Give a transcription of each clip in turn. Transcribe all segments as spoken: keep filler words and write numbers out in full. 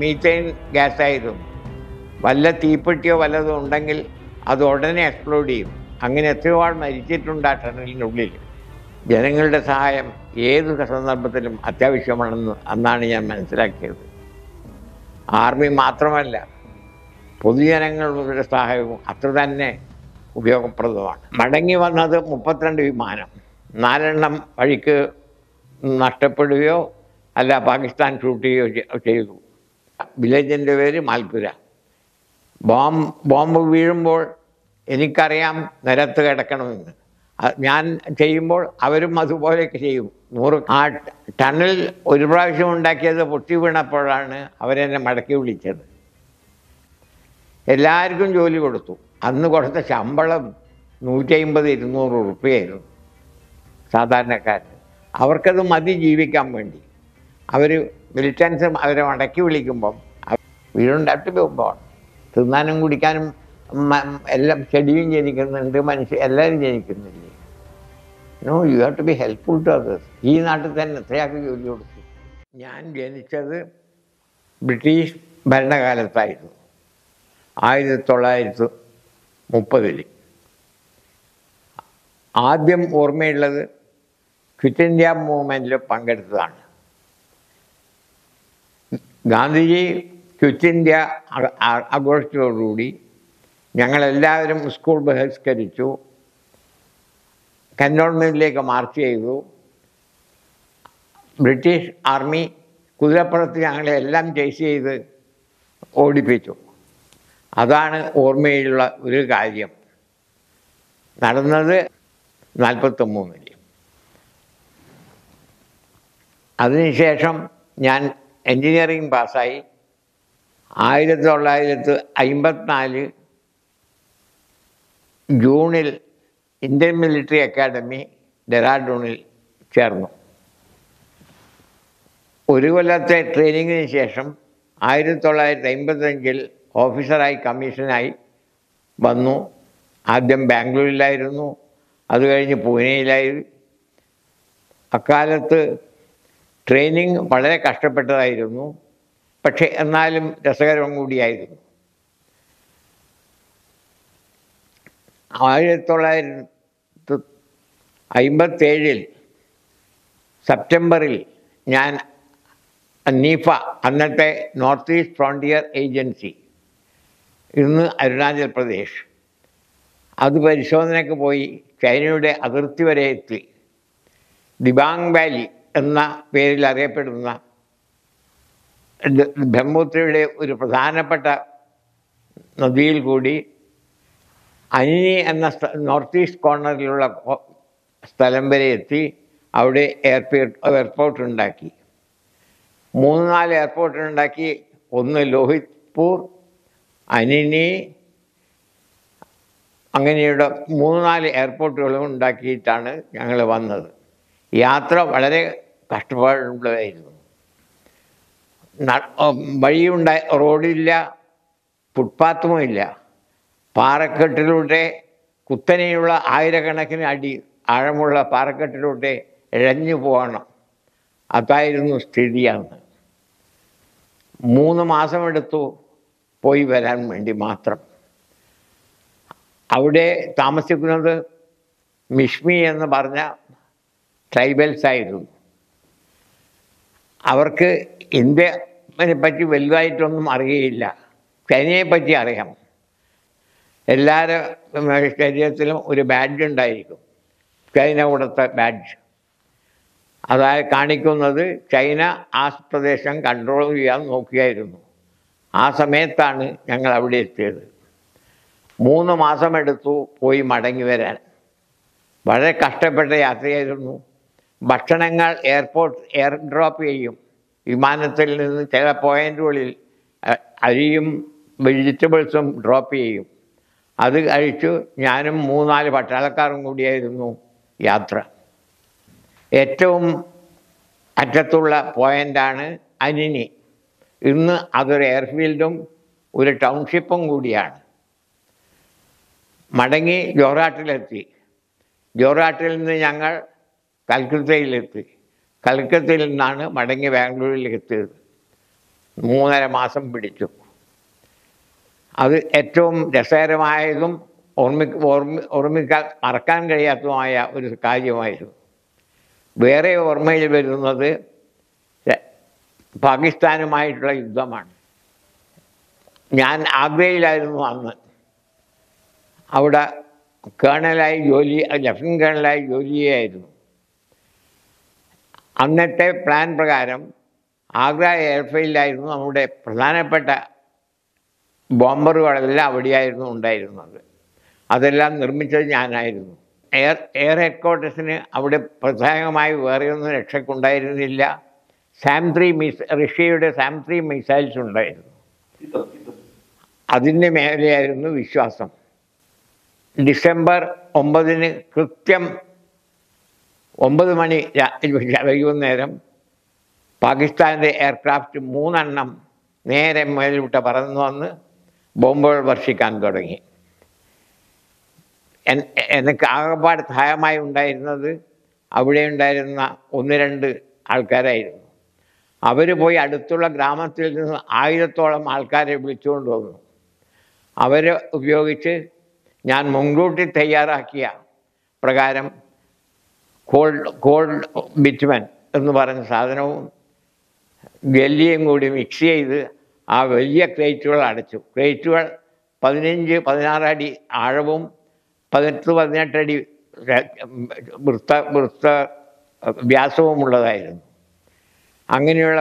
Methane ഗ്യാസായിരുന്നു. വല്ല തീപ്പെട്ടിയോ വല്ലതും ഉണ്ടെങ്കിൽ അത് ഉടനെ എക്സ്പ്ലോഡ് ചെയ്യും. അങ്ങനെ എത്രയോ ആൾ മരിച്ചിട്ടുണ്ട് ആ ടണലിനുള്ളിൽ. ജനങ്ങളുടെ സഹായം ഏത് സന്ദർഭത്തിലും അത്യാവശ്യമാണെന്ന് അന്നാണ് ഞാൻ മനസ്സിലാക്കിയത്. ആർമി മാത്രമല്ല, പൊതുജനങ്ങളുടെ സഹായവും അത്ര തന്നെ ഉപയോഗപ്രദമാണ്. മടങ്ങി വന്നത് മുപ്പത്തിരണ്ട് വിമാനം. നാലെണ്ണം വഴിക്ക് നഷ്ടപ്പെടുകയോ അല്ല പാകിസ്ഥാൻ ഷൂട്ട് ചെയ്യുകയോ ചെയ്തു. വില്ലേജിൻ്റെ പേര് മാൽപുര. ബോംബ് ബോംബ് വീഴുമ്പോൾ എനിക്കറിയാം നിരത്ത് കിടക്കണമെന്ന്. ഞാൻ ചെയ്യുമ്പോൾ അവരും അതുപോലെയൊക്കെ ചെയ്യും. നൂറ് ആ ടണൽ ഒരു പ്രാവശ്യം ഉണ്ടാക്കിയത് പൊട്ടി വീണപ്പോഴാണ് അവരെന്നെ മടക്കി വിളിച്ചത്. എല്ലാവർക്കും ജോലി കൊടുത്തു. അന്ന് കൊടുത്ത ശമ്പളം നൂറ്റി അമ്പത് ഇരുന്നൂറ് ഉറുപ്പികയായിരുന്നു സാധാരണക്കാരന്. അവർക്കത് മതി ജീവിക്കാൻ വേണ്ടി. അവർ മിലിറ്റൻസ് അവരെ മടക്കി വിളിക്കുമ്പം വീടുണ്ടായിട്ട് പോകുമ്പോൾ തിന്നാനും കുടിക്കാനും എല്ലാം ചെടിയും ജനിക്കുന്നുണ്ട്, മനുഷ്യ എല്ലാവരും ജനിക്കുന്നില്ലേ. No, you have to be helpful to others. ഈ നാട്ടിൽ തന്നെ എത്രയാൾക്ക് ജോലി കൊടുത്തു. ഞാൻ ജനിച്ചത് ബ്രിട്ടീഷ് ഭരണകാലത്തായിരുന്നു, ആയിരത്തി തൊള്ളായിരത്തി മുപ്പതിൽ. ആദ്യം ഓർമ്മയുള്ളത് ക്വിറ്റ് ഇന്ത്യ മൂവ്മെൻറ്റിൽ പങ്കെടുത്തതാണ്. ഗാന്ധിജി ക്വിറ്റ് ഇന്ത്യ ആഘോഷിച്ചതോടുകൂടി ഞങ്ങളെല്ലാവരും സ്കൂൾ ബഹിഷ്കരിച്ചു, കന്റോൺമെൻറ്റിലേക്ക് മാർച്ച് ചെയ്തു. ബ്രിട്ടീഷ് ആർമി കുതിരപ്പുറത്ത് ഞങ്ങളെ എല്ലാം ചേസ് ചെയ്ത് ഓടിപ്പിച്ചു. അതാണ് ഓർമ്മയിലുള്ള ഒരു കാര്യം. നടന്നത് നാൽപ്പത്തി മൂന്നിൽ. അതിനുശേഷം ഞാൻ എൻജിനീയറിംഗ് പാസ്സായി. ആയിരത്തി തൊള്ളായിരത്തി അമ്പത്തിനാല് ജൂണിൽ ഇന്ത്യൻ മിലിറ്ററി അക്കാഡമി ഡെറാഡൂണിൽ ചേർന്നു. ഒരു കൊല്ലത്തെ ട്രെയിനിങ്ങിന് ശേഷം ആയിരത്തി തൊള്ളായിരത്തി അമ്പത്തഞ്ചിൽ ഓഫീസറായി കമ്മീഷനായി വന്നു. ആദ്യം ബാംഗ്ലൂരിലായിരുന്നു, അത് കഴിഞ്ഞ് പൂനെയിലായി. അക്കാലത്ത് ട്രെയിനിങ് വളരെ കഷ്ടപ്പെട്ടതായിരുന്നു, പക്ഷെ എന്നാലും രസകരം കൂടിയായിരുന്നു. ആയിരത്തി തൊള്ളായിരത്തി അമ്പത്തേഴിൽ സെപ്റ്റംബറിൽ ഞാൻ നീഫ, അന്നത്തെ നോർത്ത് ഈസ്റ്റ് ഫ്രോണ്ടിയർ ഏജൻസി, ഇന്ന് അരുണാചൽ പ്രദേശ്, അത് പരിശോധനയ്ക്ക് പോയി ചൈനയുടെ അതിർത്തി വരെ എത്തി. ദിബാങ് വാലി എന്ന പേരിൽ അറിയപ്പെടുന്ന ബ്രഹ്മപുത്രയുടെ ഒരു പ്രധാനപ്പെട്ട നദിയിൽ കൂടി അനിനി എന്ന നോർത്ത് ഈസ്റ്റ് കോർണറിലുള്ള സ്ഥലം വരെ എത്തി. അവിടെ എയർപോർട്ട് എയർപോർട്ട് ഉണ്ടാക്കി. മൂന്ന് നാല് എയർപോർട്ട് ഉണ്ടാക്കി. ഒന്ന് ലോഹിത്പൂർ, അനിനി, അങ്ങനെയുള്ള മൂന്ന് നാല് എയർപോർട്ടുകളും ഉണ്ടാക്കിയിട്ടാണ് ഞങ്ങൾ വന്നത്. യാത്ര വളരെ കഷ്ടപ്പാടുള്ളതായിരുന്നു. വഴിയുണ്ടായ റോഡില്ല, ഫുട്പാത്തുമില്ല. പാറക്കെട്ടിലൂടെ, കുത്തനെയുള്ള ആയിരക്കണക്കിന് അടി ആഴമുള്ള പാറക്കെട്ടിലൂടെ ഇഴഞ്ഞു പോകണം. അതായിരുന്നു സ്ഥിതി അന്ന്. മൂന്ന് മാസമെടുത്തു പോയി വരാൻ വേണ്ടി മാത്രം. അവിടെ താമസിക്കുന്നത് മിഷ്മി എന്ന് പറഞ്ഞ ട്രൈബൽസ് ആയിരുന്നു. അവർക്ക് ഇന്ത്യയെ പറ്റി വലുതായിട്ടൊന്നും അറിയുകയില്ല. ചൈനയെ പറ്റി അറിയാം. എല്ലാവരുടെ ശരീരത്തിലും ഒരു ബാഡ്ജ് ഉണ്ടായിരിക്കും, ചൈന കൊടുത്ത ബാഡ്ജ്. അതായത് കാണിക്കുന്നത് ചൈന ആ പ്രദേശം കൺട്രോൾ ചെയ്യാൻ നോക്കിയായിരുന്നു. ആ സമയത്താണ് ഞങ്ങൾ അവിടെ എത്തിയത്. മൂന്ന് മാസമെടുത്തു പോയി മടങ്ങി വരാൻ. വളരെ കഷ്ടപ്പെട്ട യാത്രയായിരുന്നു. ഭക്ഷണങ്ങൾ എയർപോർട്ട് എയർ ഡ്രോപ്പ് ചെയ്യും. വിമാനത്തിൽ നിന്ന് ചില പോയിന്റുകളിൽ അരിയും വെജിറ്റബിൾസും ഡ്രോപ്പ് ചെയ്യും. അത് കഴിച്ചു ഞാനും മൂന്നാല് പട്ടാളക്കാരും കൂടിയായിരുന്നു യാത്ര. ഏറ്റവും അറ്റത്തുള്ള പോയിൻ്റാണ് അനിനി. ഇന്ന് അതൊരു എയർഫീൽഡും ഒരു ടൗൺഷിപ്പും കൂടിയാണ്. മടങ്ങി ജോറാട്ടിലെത്തി. ജോറാട്ടിൽ നിന്ന് ഞങ്ങൾ കൽക്കത്തയിലെത്തി. കൽക്കത്തയിൽ നിന്നാണ് മടങ്ങി ബാംഗ്ലൂരിൽ എത്തിയത്. മൂന്നര മാസം പിടിച്ചു. അത് ഏറ്റവും രസകരമായതും ഓർമ്മി ഓർമ്മ ഓർമ്മിക്കാൻ മറക്കാൻ കഴിയാത്തതുമായ ഒരു കാര്യമായിരുന്നു. വേറെ ഓർമ്മയിൽ വരുന്നത് പാകിസ്ഥാനുമായിട്ടുള്ള യുദ്ധമാണ്. ഞാൻ ആഗ്രയിലായിരുന്നു അന്ന്. അവിടെ കേണലായി ജോലി ലഫ്റ്റനന്റ് കേണലായി ജോലി ചെയ്യായിരുന്നു. അന്നത്തെ പ്ലാൻ പ്രകാരം ആഗ്ര എയർഫീൽഡിലായിരുന്നു നമ്മുടെ പ്രധാനപ്പെട്ട ബോംബറുകളെല്ലാം അവിടെയായിരുന്നു ഉണ്ടായിരുന്നത്. അതെല്ലാം നിർമ്മിച്ചത് ഞാനായിരുന്നു. എയർ എയർ ഹെഡ്ക്വാർട്ടേഴ്സിന് അവിടെ പ്രത്യേകമായി വേറെയൊന്നും രക്ഷയ്ക്കുണ്ടായിരുന്നില്ല. സാം ത്രീ മിസ് റഷ്യയുടെ സാം ത്രീ മിസൈൽസ് ഉണ്ടായിരുന്നു. അതിൻ്റെ മേലെയായിരുന്നു വിശ്വാസം. ഡിസംബർ ഒമ്പതിന് കൃത്യം ഒമ്പത് മണി വൈകുന്നേരം പാകിസ്ഥാൻ്റെ എയർക്രാഫ്റ്റ് മൂന്നെണ്ണം നേരെ മേലോട്ട് പറന്നു വന്ന് ബോംബുകൾ വർഷിക്കാൻ തുടങ്ങി. എനിക്ക് ആകെപ്പാട് സഹായമായി ഉണ്ടായിരുന്നത് അവിടെ ഉണ്ടായിരുന്ന ഒന്ന് രണ്ട് ആൾക്കാരായിരുന്നു. അവർ പോയി അടുത്തുള്ള ഗ്രാമത്തിൽ നിന്ന് ആയിരത്തോളം ആൾക്കാരെ വിളിച്ചുകൊണ്ട് വന്നു. അവരെ ഉപയോഗിച്ച് ഞാൻ മുൻകൂട്ടി തയ്യാറാക്കിയ പ്രകാരം കോൾഡ് കോൾഡ് ബിറ്റുമൻ എന്ന് പറഞ്ഞ സാധനവും ജെല്ലിയും കൂടി മിക്സ് ചെയ്ത് ആ വലിയ ക്രേറ്റുകൾ അടച്ചു. ക്രേറ്റുകൾ പതിനഞ്ച് പതിനാറ് അടി ആഴവും പതിനെട്ട് പതിനെട്ടടി വൃത്ത വൃത്ത വ്യാസവുമുള്ളതായിരുന്നു. അങ്ങനെയുള്ള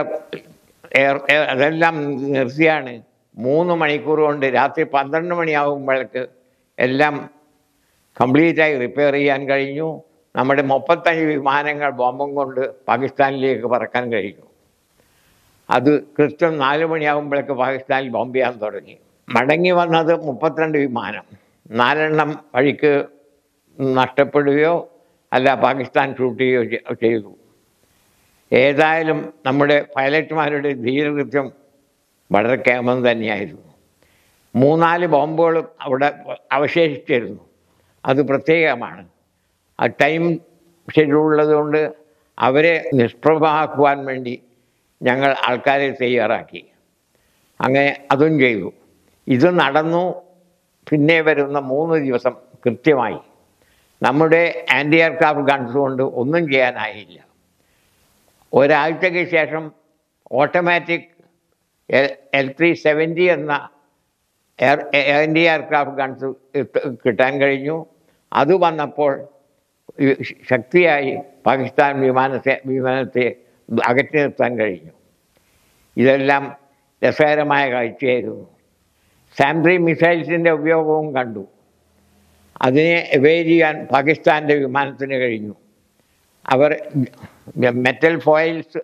അതെല്ലാം നിർത്തിയാണ് മൂന്ന് മണിക്കൂർ കൊണ്ട് രാത്രി പന്ത്രണ്ട് മണിയാകുമ്പോഴേക്ക് എല്ലാം കംപ്ലീറ്റായി റിപ്പയർ ചെയ്യാൻ കഴിഞ്ഞു. നമ്മുടെ മുപ്പത്തഞ്ച് വിമാനങ്ങൾ ബോംബും കൊണ്ട് പാകിസ്ഥാനിലേക്ക് പറക്കാൻ കഴിഞ്ഞു. അത് കൃത്യം നാല് മണിയാകുമ്പോഴേക്ക് പാകിസ്ഥാനിൽ ബോംബ് ചെയ്യാൻ തുടങ്ങി. മടങ്ങി വന്നത് മുപ്പത്തിരണ്ട് വിമാനം. നാലെണ്ണം വഴിക്ക് നഷ്ടപ്പെടുകയോ അല്ല പാകിസ്ഥാൻ ഷൂട്ട് ചെയ്യുകയോ ചെയ്തു. ഏതായാലും നമ്മുടെ പൈലറ്റുമാരുടെ ധീരകൃത്യം വളരെ കേമം തന്നെയായിരുന്നു. മൂന്നാല് ബോംബുകളും അവിടെ അവശേഷിച്ചിരുന്നു. അത് പ്രത്യേകമാണ്. ആ ടൈം ഷെഡ്യൂളുള്ളതുകൊണ്ട് അവരെ നിഷ്പ്രഭമാക്കുവാൻ വേണ്ടി ഞങ്ങൾ ആൾക്കാരെ തയ്യാറാക്കി. അങ്ങനെ അതും ചെയ്തു. ഇത് നടന്നു. പിന്നെ വരുന്ന മൂന്ന് ദിവസം കൃത്യമായി നമ്മുടെ ആൻറ്റി എയർക്രാഫ്റ്റ് ഗൺസ് കൊണ്ട് ഒന്നും ചെയ്യാനായില്ല. ഒരാഴ്ചയ്ക്ക് ശേഷം ഓട്ടോമാറ്റിക് എൽ ത്രീ സെവൻറ്റി എന്ന എയർ ആൻറ്റി എയർക്രാഫ്റ്റ് ഗൺസ് കിട്ടാൻ കഴിഞ്ഞു. അത് വന്നപ്പോൾ ശക്തിയായി പാകിസ്ഥാൻ വിമാനത്തെ വിമാനത്തെ അകറ്റി നിർത്താൻ കഴിഞ്ഞു. ഇതെല്ലാം രസകരമായ കാഴ്ചയായിരുന്നു. സാം ത്രീ മിസൈൽസിൻ്റെ ഉപയോഗവും കണ്ടു. അതിനെ എവേർ ചെയ്യാൻ പാകിസ്ഥാൻ്റെ വിമാനത്തിന് കഴിഞ്ഞു. അവർ മെറ്റൽ ഫോയിൽസ്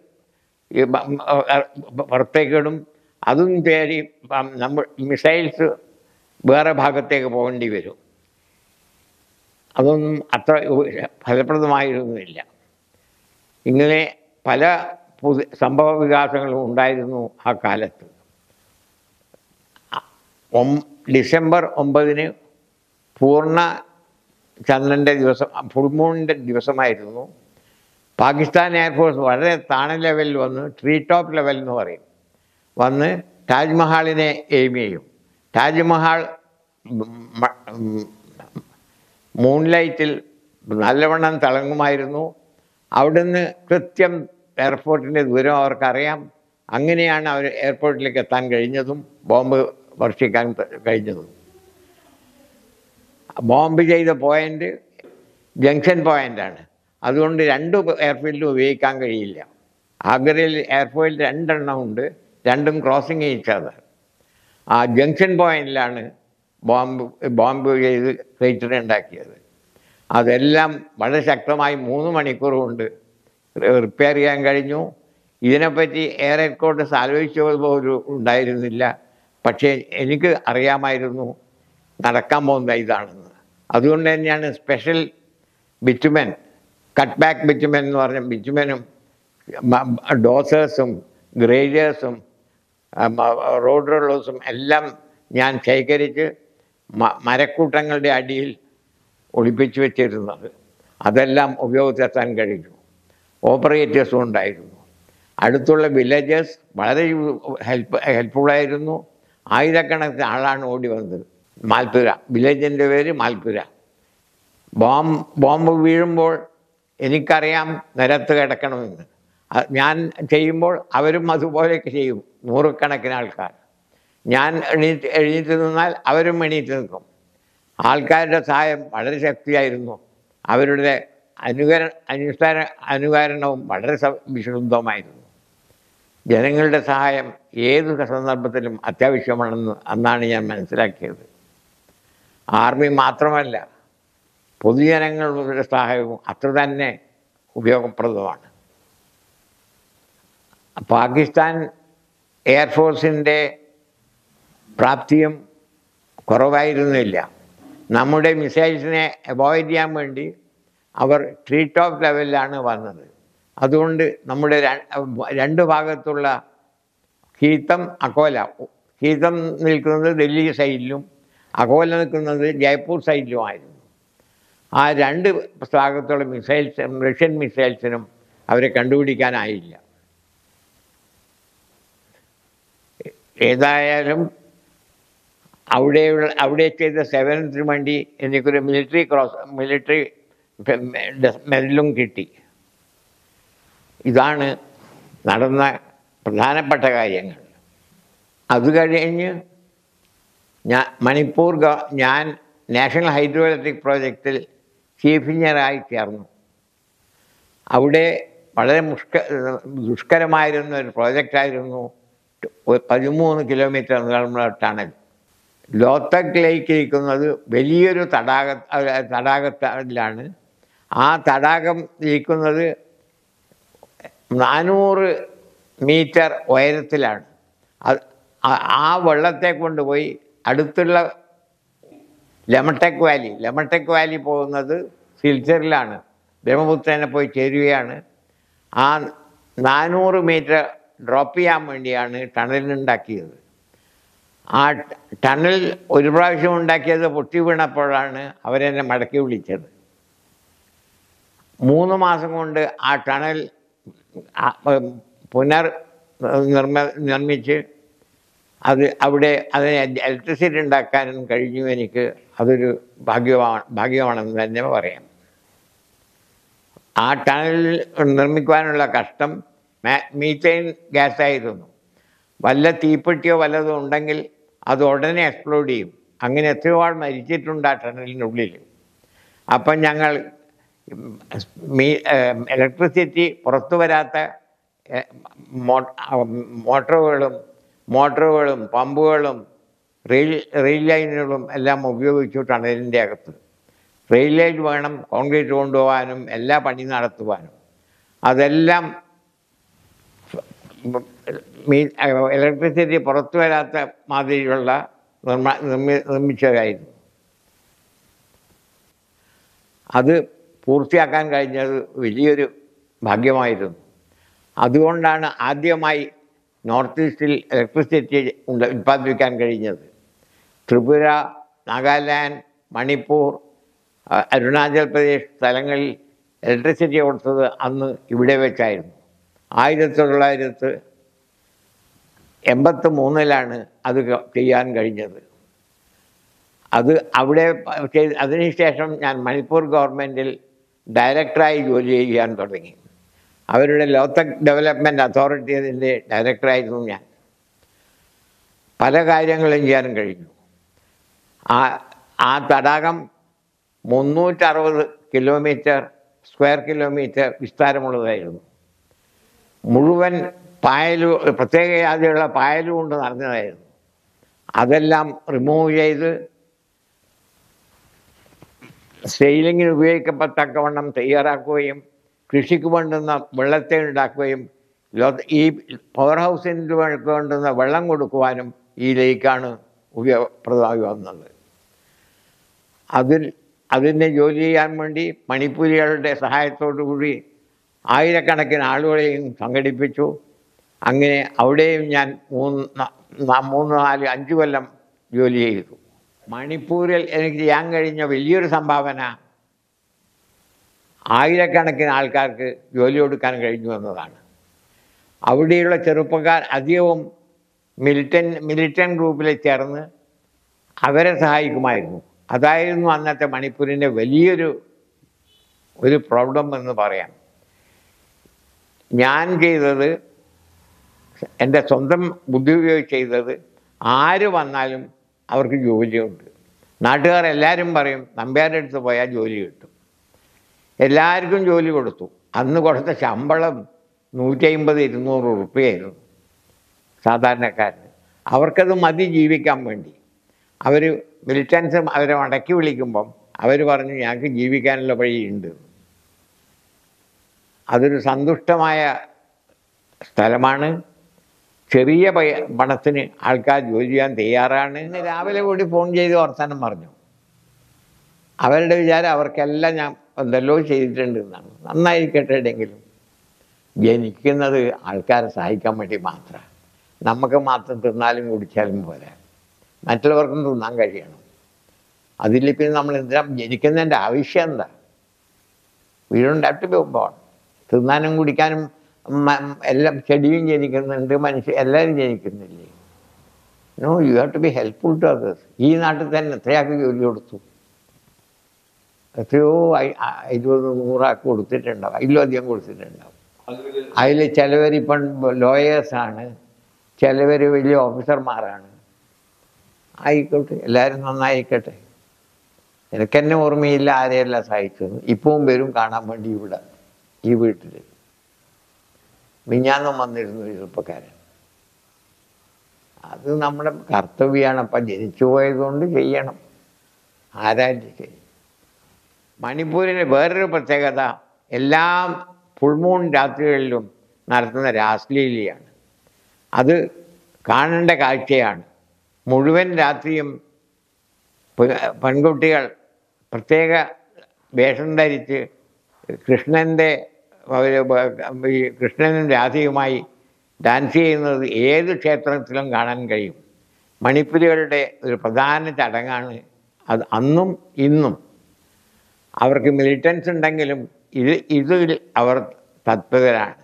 പുറത്തേക്കിടും. അതും തേടി നമ്മൾ മിസൈൽസ് വേറെ ഭാഗത്തേക്ക് പോകേണ്ടി വരും. അതൊന്നും അത്ര ഫലപ്രദമായിരുന്നില്ല. ഇങ്ങനെ പല പുതിയ സംഭവ വികാസങ്ങളും ഉണ്ടായിരുന്നു ആ കാലത്ത്. ഡിസംബർ ഒമ്പതിന് പൂർണ്ണ ചന്ദ്രൻ്റെ ദിവസം, ഫുൾ മൂണിൻ്റെ ദിവസമായിരുന്നു. പാകിസ്ഥാൻ എയർഫോഴ്സ് വളരെ താണ ലെവലിൽ വന്ന്, ട്രീ ടോപ്പ് ലെവൽ എന്ന് പറയും, വന്ന് താജ്മഹാളിനെ എയിം ചെയ്യും. താജ്മഹാൾ മൂൺലൈറ്റിൽ നല്ലവണ്ണം തിളങ്ങുമായിരുന്നു. അവിടുന്ന് കൃത്യം എയർപോർട്ടിൻ്റെ ദൂരം അവർക്കറിയാം. അങ്ങനെയാണ് അവർ എയർപോർട്ടിലേക്ക് എത്താൻ കഴിഞ്ഞതും ബോംബ് വർഷിക്കാൻ കഴിഞ്ഞതും. ബോംബ് ചെയ്ത പോയിൻ്റ് ജംഗ്ഷൻ പോയിൻ്റാണ്. അതുകൊണ്ട് രണ്ട് എയർഫീൽഡും ഉപയോഗിക്കാൻ കഴിയില്ല. ആഗ്രയിൽ എയർഫീൽഡ് രണ്ടെണ്ണം ഉണ്ട്, രണ്ടും ക്രോസിങ് ചെയ്യിച്ചത്. ആ ജംഗ്ഷൻ പോയിന്റിലാണ് ബോംബ് ബോംബ് ചെയ്ത് ക്രേറ്റർ ഉണ്ടാക്കിയത്. അതെല്ലാം വളരെ ശക്തമായി മൂന്ന് മണിക്കൂർ കൊണ്ട് റിപ്പയർ ചെയ്യാൻ കഴിഞ്ഞു. ഇതിനെപ്പറ്റി എയർ ഹെഡ്ക്വാർട്ടേഴ്സ് ആലോചിച്ച പോലും ഉണ്ടായിരുന്നില്ല. പക്ഷേ എനിക്ക് അറിയാമായിരുന്നു നടക്കാൻ പോകുന്ന ഇതാണെന്ന്. അതുകൊണ്ട് തന്നെയാണ് special bitumen, cut back bitumen എന്ന് പറഞ്ഞ ബിറ്റുമെനും ഡോസേഴ്സും ഗ്രേഡേഴ്സും റോഡ് റോളേഴ്സും എല്ലാം ഞാൻ ശേഖരിച്ച് മരക്കൂട്ടങ്ങളുടെ അടിയിൽ ഒളിപ്പിച്ചു വെച്ചിരുന്നത്. അതെല്ലാം ഉപയോഗത്തിലെത്താൻ കഴിഞ്ഞു. ഓപ്പറേറ്റേഴ്സും ഉണ്ടായിരുന്നു. അടുത്തുള്ള വില്ലേജേഴ്സ് വളരെ ഹെൽപ്പ് ഹെൽപ്ഫുള്ളായിരുന്നു. ആയിരക്കണക്കിന് ആളാണ് ഓടി വന്നത്. മാൽപ്പുര, വില്ലേജിൻ്റെ പേര് മാൽപ്പുര. ബോംബ് ബോംബ് വീഴുമ്പോൾ എനിക്കറിയാം നിരത്ത് കിടക്കണമെന്ന്. ഞാൻ ചെയ്യുമ്പോൾ അവരും അതുപോലെയൊക്കെ ചെയ്യും, നൂറുകണക്കിന് ആൾക്കാർ. ഞാൻ എണീറ്റ് എഴുന്നേറ്റ് നിന്നാൽ അവരും എണീറ്റ് നിൽക്കും. ആൾക്കാരുടെ സഹായം വളരെ ശക്തിയായിരുന്നു. അവരുടെ അനുകര അനുഷ്ഠാന അനുകരണവും വളരെ വിശുദ്ധമായിരുന്നു. ജനങ്ങളുടെ സഹായം ഏത് സന്ദർഭത്തിലും അത്യാവശ്യമാണെന്ന് അന്നാണ് ഞാൻ മനസ്സിലാക്കിയത്. ആർമി മാത്രമല്ല, പൊതുജനങ്ങളുടെ സഹായവും അത്ര തന്നെ ഉപയോഗപ്രദമാണ്. പാകിസ്ഥാൻ എയർഫോഴ്സിൻ്റെ പ്രാപ്തിയും കുറവായിരുന്നില്ല. നമ്മുടെ മിസൈൽസിനെ അവോയ്ഡ് ചെയ്യാൻ വേണ്ടി അവർ ട്രീ ടോപ്പ് ലെവലിലാണ് വന്നത്. അതുകൊണ്ട് നമ്മുടെ രണ്ട് ഭാഗത്തുള്ള ഹീത്തം, അകോല, ഹീത്തം നിൽക്കുന്നത് ഡൽഹി സൈഡിലും അകോല നിൽക്കുന്നത് ജയ്പൂർ സൈഡിലുമായിരുന്നു. ആ രണ്ട് ഭാഗത്തുള്ള മിസൈൽസ്, റഷ്യൻ മിസൈൽസിനും അവരെ കണ്ടുപിടിക്കാനായില്ല. ഏതായാലും അവിടെയുള്ള അവിടെ ചെയ്ത സേവനത്തിന് വേണ്ടി എനിക്കൊരു മിലിറ്ററി ക്രോസ് മിലിറ്ററി മെഡലും കിട്ടി. ഇതാണ് നടന്ന പ്രധാനപ്പെട്ട കാര്യങ്ങൾ. അത് കഴിഞ്ഞ് ഞാൻ മണിപ്പൂർ ഞാൻ നാഷണൽ ഹൈഡ്രോ ഇലക്ട്രിക് പ്രോജക്റ്റിൽ ചീഫ് എഞ്ചിനീയറായി ചേർന്നു. അവിടെ വളരെ മുഷ്ക ദുഷ്കരമായിരുന്ന ഒരു പ്രോജക്റ്റായിരുന്നു പതിമൂന്ന് കിലോമീറ്റർ നീളമുള്ള ടണൽ. ലോത്തക് ലേക്ക് ഇരിക്കുന്നത് വലിയൊരു തടാക തടാകത്തിലാണ്. ആ തടാകം ഇരിക്കുന്നത് നാനൂറ് മീറ്റർ ഉയരത്തിലാണ്. അത് ആ വെള്ളത്തെ കൊണ്ടുപോയി അടുത്തുള്ള ലെമടെക് വാലി ലെമടെക് വാലി പോകുന്നത് സിൽച്ചറിലാണ്. ബ്രഹ്മപുത്രനെ പോയി ചേരുകയാണ്. ആ നാനൂറ് മീറ്റർ ഡ്രോപ്പ് ചെയ്യാൻ വേണ്ടിയാണ് ടണലുണ്ടാക്കിയത്. ആ ടണൽ ഒരു പ്രാവശ്യം ഉണ്ടാക്കിയത് പൊട്ടി വീണപ്പോഴാണ് അവരെന്നെ മടക്കി വിളിച്ചത്. മൂന്ന് മാസം കൊണ്ട് ആ ടണൽ പുനർ നിർമ്മ നിർമ്മിച്ച് അത് അവിടെ അതിന് ഇലക്ട്രിസിറ്റി ഉണ്ടാക്കാനും കഴിഞ്ഞു. എനിക്ക് അതൊരു ഭാഗ്യമാണ് ഭാഗ്യമാണെന്ന് തന്നെ പറയാം. ആ ടണൽ നിർമ്മിക്കുവാനുള്ള കഷ്ടം മീഥെയിൻ ഗ്യാസായിരുന്നു. വല്ല തീപ്പെട്ടിയോ വല്ലതും ഉണ്ടെങ്കിൽ അത് ഉടനെ എക്സ്പ്ലോഡ് ചെയ്യും. അങ്ങനെ എത്രയോ ആൾ മരിച്ചിട്ടുണ്ട് ആ ടണലിനുള്ളിൽ. അപ്പം ഞങ്ങൾ മീ ഇലക്ട്രിസിറ്റി പുറത്തു വരാത്ത മോട്ടോറുകളും മോട്ടോറുകളും പമ്പുകളും റെയിൽ റെയിൽ ലൈനുകളും എല്ലാം ഉപയോഗിച്ചു ടണലിൻ്റെ അകത്ത്. റെയിൽ ലൈൻ വേണം കോൺക്രീറ്റ് കൊണ്ടുപോകാനും എല്ലാ പണി നടത്തുവാനും. അതെല്ലാം ഇലക്ട്രിസിറ്റി പുറത്തു വരാത്ത മാതിരിയുള്ള നിർമ്മാ നിർമ്മി നിർമ്മിച്ചതായിരുന്നു. അത് പൂർത്തിയാക്കാൻ കഴിഞ്ഞത് വലിയൊരു ഭാഗ്യമായിരുന്നു. അതുകൊണ്ടാണ് ആദ്യമായി നോർത്ത് ഈസ്റ്റിൽ ഇലക്ട്രിസിറ്റി ഉൽപ്പാദിപ്പിക്കാൻ കഴിഞ്ഞത്. ത്രിപുര, നാഗാലാൻഡ്, മണിപ്പൂർ, അരുണാചൽ പ്രദേശ് സ്ഥലങ്ങളിൽ ഇലക്ട്രിസിറ്റി കൊടുത്തത് അന്ന് ഇവിടെ വെച്ചായിരുന്നു. ആയിരത്തി തൊള്ളായിരത്തി എൺപത്തി മൂന്നിലാണ് അത് ചെയ്യാൻ കഴിഞ്ഞത്. അത് അവിടെ ചെയ്ത് അതിനുശേഷം ഞാൻ മണിപ്പൂർ ഗവൺമെൻറ്റിൽ ഡയറക്ടറായി ജോലി ചെയ്യാൻ തുടങ്ങി. അവരുടെ ലോത്തക് ഡെവലപ്മെൻറ്റ് അതോറിറ്റി അതിൻ്റെ ഡയറക്ടറായിരുന്നു ഞാൻ. പല കാര്യങ്ങളും ചെയ്യാൻ കഴിഞ്ഞു. ആ ആ തടാകം മുന്നൂറ്ററുപത് കിലോമീറ്റർ സ്ക്വയർ കിലോമീറ്റർ വിസ്താരമുള്ളതായിരുന്നു. മുഴുവൻ പായലു പ്രത്യേക ജാതിയുള്ള പായലും കൊണ്ട് നിറഞ്ഞതായിരുന്നു. അതെല്ലാം റിമൂവ് ചെയ്ത് സെയിലിങ്ങിന് ഉപയോഗിക്കത്തക്കവണ്ണം തയ്യാറാക്കുകയും കൃഷിക്ക് വേണ്ടുന്ന വെള്ളത്തെ ഉണ്ടാക്കുകയും ഈ പവർ ഹൗസിന് വേണ്ടുന്ന വെള്ളം കൊടുക്കുവാനും ഈ ലേക്കാണ് ഉപയോഗപ്രദമായി വന്നത്. അതിൽ അതിനെ ജോലി ചെയ്യാൻ വേണ്ടി മണിപ്പൂരികളുടെ സഹായത്തോടു കൂടി ആയിരക്കണക്കിന് ആളുകളെയും സംഘടിപ്പിച്ചു. അങ്ങനെ അവിടെയും ഞാൻ മൂന്ന് മൂന്ന് നാല് അഞ്ച് കൊല്ലം ജോലി ചെയ്തു. മണിപ്പൂരിൽ എനിക്ക് ചെയ്യാൻ കഴിഞ്ഞ വലിയൊരു സംഭാവന ആയിരക്കണക്കിന് ആൾക്കാർക്ക് ജോലി കൊടുക്കാൻ കഴിഞ്ഞു എന്നതാണ്. അവിടെയുള്ള ചെറുപ്പക്കാർ അധികവും മിലിറ്റൻ മിലിറ്റൻ ഗ്രൂപ്പിൽ ചേർന്ന് അവരെ സഹായിക്കുമായിരുന്നു. അതായിരുന്നു അന്നത്തെ മണിപ്പൂരിൻ്റെ വലിയൊരു ഒരു പ്രോബ്ലം എന്ന് പറയാം. ഞാൻ ചെയ്തത്, എൻ്റെ സ്വന്തം ബുദ്ധി ഉപയോഗിച്ച് ചെയ്തത്, ആര് വന്നാലും അവർക്ക് ജോലിയുണ്ട്. നാട്ടുകാർ എല്ലാവരും പറയും നമ്പ്യാരുടെ അടുത്ത് പോയാൽ ജോലി കിട്ടും. എല്ലാവർക്കും ജോലി കൊടുത്തു. അന്ന് കൊടുത്ത ശമ്പളം നൂറ്റി അമ്പത് ഇരുന്നൂറ് ഉറുപ്പികയായിരുന്നു സാധാരണക്കാരന്. അവർക്കത് മതി ജീവിക്കാൻ വേണ്ടി. അവർ മിലിറ്റൻസ് അവരെ മടക്കി വിളിക്കുമ്പം അവർ പറഞ്ഞു ഞങ്ങൾക്ക് ജീവിക്കാനുള്ള വഴിയുണ്ട്. അതൊരു സന്തുഷ്ടമായ സ്ഥലമാണ്. ചെറിയ പൈ പണത്തിന് ആൾക്കാർ ജോലി ചെയ്യാൻ തയ്യാറാണ്. ഇന്ന് രാവിലെ കൂടി ഫോൺ ചെയ്ത് വർത്തമാനം പറഞ്ഞു. അവരുടെ വിചാരം അവർക്കെല്ലാം ഞാൻ എന്തെല്ലോ ചെയ്തിട്ടുണ്ട് എന്നാണ്. നന്നായിരിക്കട്ടെ. എവിടെയെങ്കിലും ജനിക്കുന്നത് ആൾക്കാരെ സഹായിക്കാൻ വേണ്ടി മാത്രമാണ്. നമുക്ക് മാത്രം തിന്നാലും കുടിച്ചാലും പോരാ, മറ്റുള്ളവർക്കും തിന്നാൻ കഴിയണം. അതിലിപ്പോൾ നമ്മൾ എന്തിനാ ജനിക്കുന്നതിൻ്റെ ആവശ്യം എന്താ? We don't have to be born. തിന്നാനും കുടിക്കാനും എല്ലാം ചെടിയും ജനിക്കുന്നുണ്ട്, മനുഷ്യ എല്ലാവരും ജനിക്കുന്നില്ലേ? No, you have to be helpful to others. ഈ നാട്ടിൽ തന്നെ എത്രയാൾക്ക് ജോലി കൊടുത്തു? എത്രയോ ഇരുപത് നൂറാൾക്ക് കൊടുത്തിട്ടുണ്ടാവും, അതിലും അധികം കൊടുത്തിട്ടുണ്ടാവും. അതിൽ ചിലവരിപ്പം ലോയേഴ്സാണ്, ചിലവർ വലിയ ഓഫീസർമാരാണ്. ആയിക്കോട്ടെ, എല്ലാവരും നന്നായിക്കട്ടെ. എനിക്കെന്നെ ഓർമ്മയില്ല ആരെയെല്ലാം സഹായിച്ചത്. ഇപ്പവും വരും കാണാൻ വേണ്ടി ഇവിടെ ഈ വീട്ടിൽ. മിഞ്ഞാന്നും വന്നിരുന്നു ചെറുപ്പക്കാരൻ. അത് നമ്മുടെ കർത്തവ്യമാണ്. അപ്പം ജനിച്ചു പോയതുകൊണ്ട് ചെയ്യണം. ആരായിട്ട് ചെയ്യും. മണിപ്പൂരിൻ്റെ വേറൊരു പ്രത്യേകത, എല്ലാ ഫുൾമൂൺ രാത്രികളിലും നടത്തുന്ന രാസ്ലീലയാണ്. അത് കാണേണ്ട കാഴ്ചയാണ്. മുഴുവൻ രാത്രിയും പെൺകുട്ടികൾ പ്രത്യേക വേഷം ധരിച്ച് കൃഷ്ണൻ്റെ ഈ കൃഷ്ണനും രാധയുമായി ഡാൻസ് ചെയ്യുന്നത് ഏത് ക്ഷേത്രത്തിലും കാണാൻ കഴിയും. മണിപ്പൂരികളുടെ ഒരു പ്രധാന ചടങ്ങാണ് അത്. അന്നും ഇന്നും അവർക്ക് മിലിറ്റൻസ് ഉണ്ടെങ്കിലും ഇത് ഇതിൽ അവർ തത്പരരാണ്.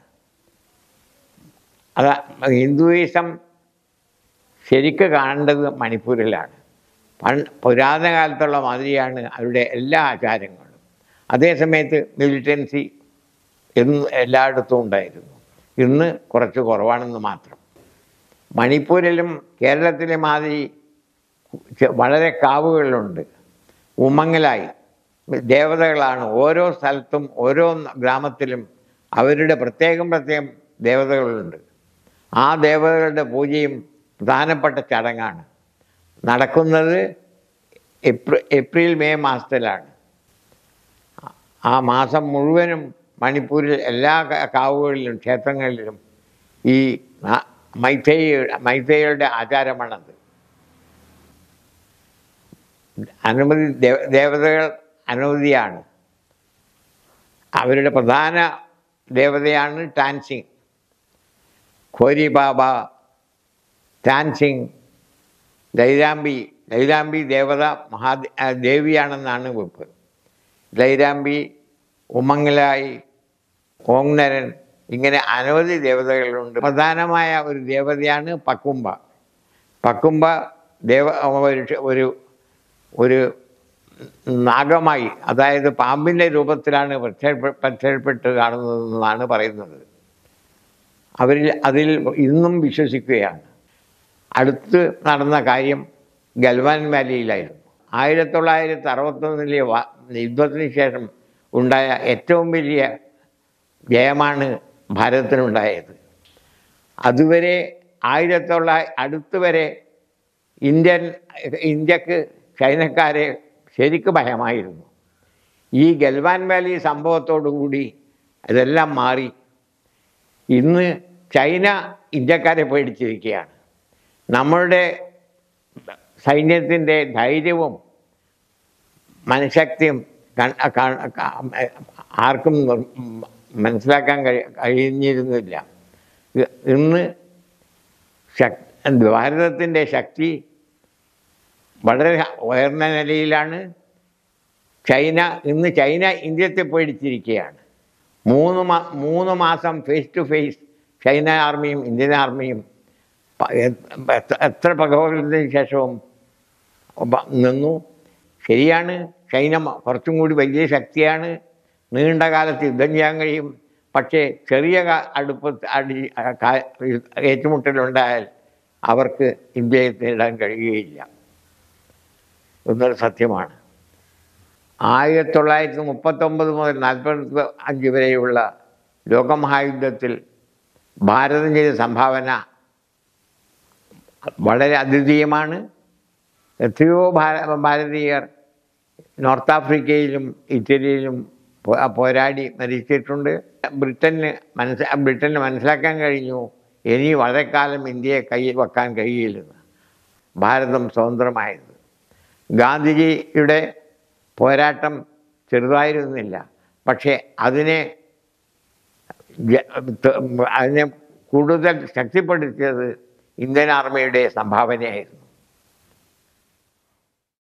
അത് ഹിന്ദുയിസം ശരിക്ക് കാണേണ്ടത് മണിപ്പൂരിലാണ്. പൺ പുരാതന കാലത്തുള്ള മാതിരിയാണ് അവരുടെ എല്ലാ ആചാരങ്ങളും. അതേസമയത്ത് മിലിറ്റൻസി എന്ന് എല്ലായിടത്തും ഉണ്ടായിരുന്നു. ഇന്ന് കുറച്ച് കുറവാണെന്ന് മാത്രം. മണിപ്പൂരിലും കേരളത്തിലെ മാതിരി വളരെ കാവുകളുണ്ട്. ഉമങ്ങലായി ദേവതകളാണ്. ഓരോ സ്ഥലത്തും ഓരോ ഗ്രാമത്തിലും അവരുടെ പ്രത്യേകം പ്രത്യേകം ദേവതകളുണ്ട്. ആ ദേവതകളുടെ പൂജയും പ്രധാനപ്പെട്ട ചടങ്ങാണ്. നടക്കുന്നത് ഏപ്രിൽ ഏപ്രിൽ മെയ് മാസത്തിലാണ്. ആ മാസം മുഴുവനും മണിപ്പൂരിൽ എല്ലാ കാവുകളിലും ക്ഷേത്രങ്ങളിലും ഈ മൈത്തൈ മൈത്തൈയുടെ ആചാരമാണത്. അനവധി ദേവതകൾ അനവധിയാണ്. അവരുടെ പ്രധാന ദേവതയാണ് ടാൻസിങ്. ഖോരി ബാബ, ടാൻസിങ്, ലൈരാംബി. ലൈരാംബി ദേവത മഹാ ദേവിയാണെന്നാണ് വെപ്പ്. ലൈരാംബി, ഉമങ്ങലായി, ഓങ്നരൻ, ഇങ്ങനെ അനവധി ദേവതകളുണ്ട്. പ്രധാനമായ ഒരു ദേവതയാണ് പക്കുംബ. പക്കുംബ ദേവ ഒരു ഒരു നാഗമായി, അതായത് പാമ്പിൻ്റെ രൂപത്തിലാണ് പ്രത്യക്ഷപ്പെട്ട് കാണുന്നതെന്നാണ് പറയുന്നത്. അവരിൽ അതിൽ ഇന്നും വിശ്വസിക്കുകയാണ്. അടുത്ത് നടന്ന കാര്യം ഗൽവാൻ വാലിയിലായിരുന്നു. ആയിരത്തി തൊള്ളായിരത്തി അറുപത്തൊന്നിലെ യുദ്ധത്തിന് ശേഷം ഉണ്ടായ ഏറ്റവും വലിയ ജയമാണ് ഭാരതത്തിനുണ്ടായത്. അതുവരെ ആയിരത്തി തൊള്ളായിരത്തി അടുത്ത് വരെ ഇന്ത്യൻ ഇന്ത്യക്ക് ചൈനക്കാരെ ശരിക്ക് ഭയമായിരുന്നു. ഈ ഗൽവാൻ വാലി സംഭവത്തോടുകൂടി അതെല്ലാം മാറി. ഇന്ന് ചൈന ഇന്ത്യക്കാരെ പേടിച്ചിരിക്കുകയാണ്. നമ്മളുടെ സൈന്യത്തിൻ്റെ ധൈര്യവും മനഃശക്തിയും ആർക്കും മനസ്സിലാക്കാൻ കഴി കഴിഞ്ഞിരുന്നില്ല. ഇന്ന് ശക് ഭാരതത്തിൻ്റെ ശക്തി വളരെ ഉയർന്ന നിലയിലാണ്. ചൈന ഇന്ന് ചൈന ഇന്ത്യത്തെ പേടിച്ചിരിക്കുകയാണ്. മൂന്ന് മാ മൂന്ന് മാസം ഫേസ് ടു ഫേസ് ചൈന ആർമിയും ഇന്ത്യൻ ആർമിയും എത്ര പകവത്തിന് ശേഷവും നിന്നു. ശരിയാണ്, ചൈന കുറച്ചും കൂടി വലിയ ശക്തിയാണ്, നീണ്ട കാലത്ത് യുദ്ധം ചെയ്യാൻ കഴിയും. പക്ഷേ ചെറിയ അടുപ്പ് അടി ഏറ്റുമുട്ടലുണ്ടായാൽ അവർക്ക് ഇന്ത്യയെ നേടാൻ കഴിയുകയില്ല എന്നൊരു സത്യമാണ്. ആയിരത്തി തൊള്ളായിരത്തി മുപ്പത്തൊമ്പത് മുതൽ നാൽപ്പത്തി അഞ്ച് വരെയുള്ള ലോകമഹായുദ്ധത്തിൽ ഭാരതം ചെയ്ത സംഭാവന വളരെ അദ്വിതീയമാണ്. എത്രയോ ഭാരതീയർ നോർത്ത് ആഫ്രിക്കയിലും ഇറ്റലിയിലും പോരാടി മരിച്ചിട്ടുണ്ട്. ബ്രിട്ടന് മനസ്സ് ബ്രിട്ടന് മനസ്സിലാക്കാൻ കഴിഞ്ഞു ഇനി വളരെ കാലം ഇന്ത്യയെ കയ്യിൽ വെക്കാൻ കഴിയില്ലെന്ന്. ഭാരതം സ്വതന്ത്രമായത്. ഗാന്ധിജിയുടെ പോരാട്ടം ചെറുതായിരുന്നില്ല, പക്ഷേ അതിനെ അതിനെ കൂടുതൽ ശക്തിപ്പെടുത്തിയത് ഇന്ത്യൻ ആർമിയുടെ സംഭാവനയായിരുന്നു.